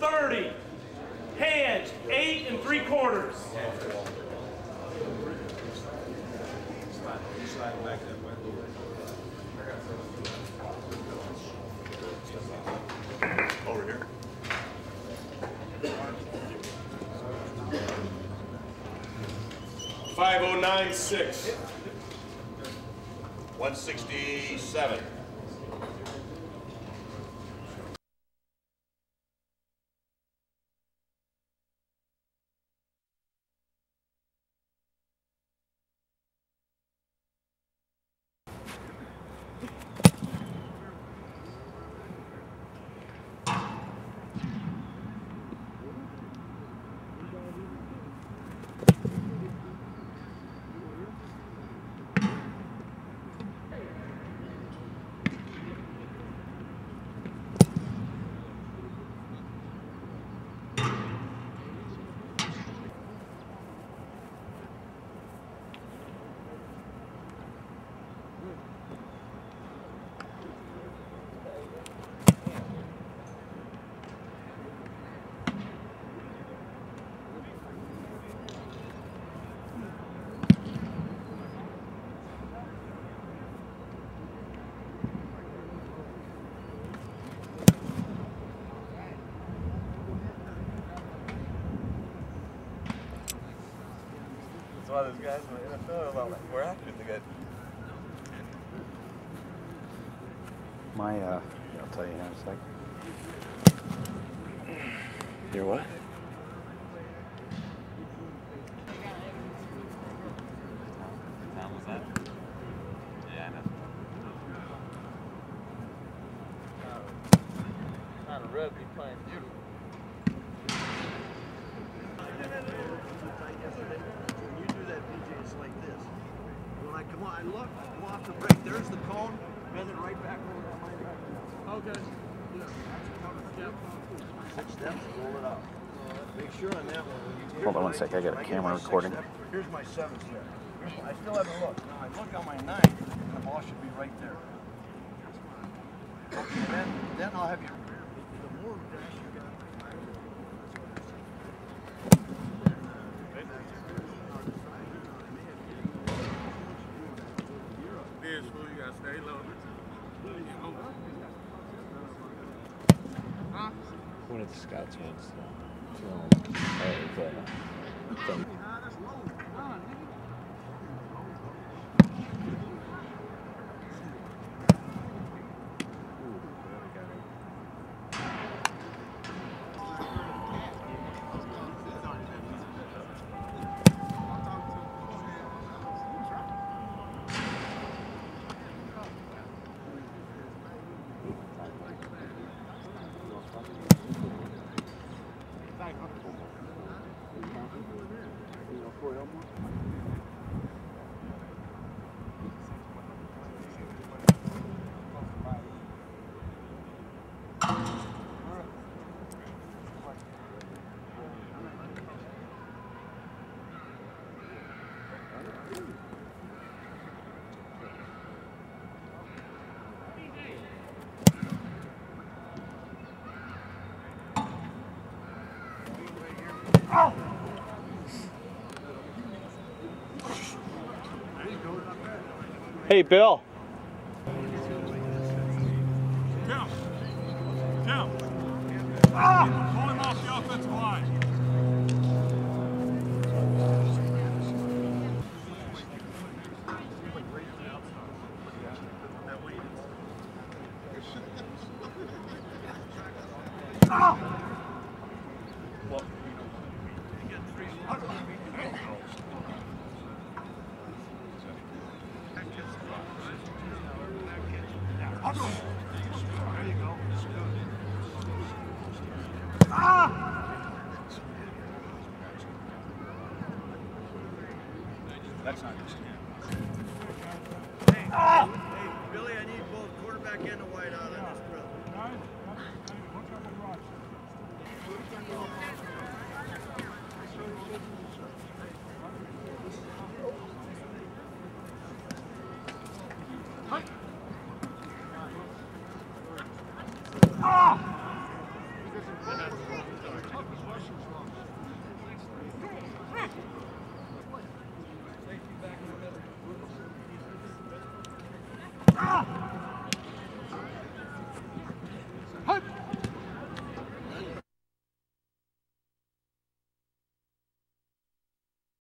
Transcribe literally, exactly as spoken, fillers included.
thirty. Hands, eight and three quarters. Slide back that way. Over here. five oh nine six. one sixty-seven. Why those guys in the N F L are about like, we're active to get. My, uh, I'll tell you in a sec. Your what? What time was that? Yeah, I know. Not a rugby playing beautiful. Like this. When I come on, I look, I come off the break, there's the cone, and then right back over to my right. Okay. Yeah. Six steps, roll it out. Make sure on that one. When you Hold on one sec, I got a camera recording. Step, here's my seven step. Here's my, I still haven't looked. Now I look on my nine, and the ball should be right there. Okay, then, then I'll have you. The more dash you got. Stay low. Huh? One of the scouts wants to film of uh, from Hey, Bill. Count. Count. Ah! Pull him off the offensive line. Ah! There you go. Ah! That's not just Hey, ah! Hey, Billy, I need both quarterback and the wide out on this drill. Ah! Russian's wrong.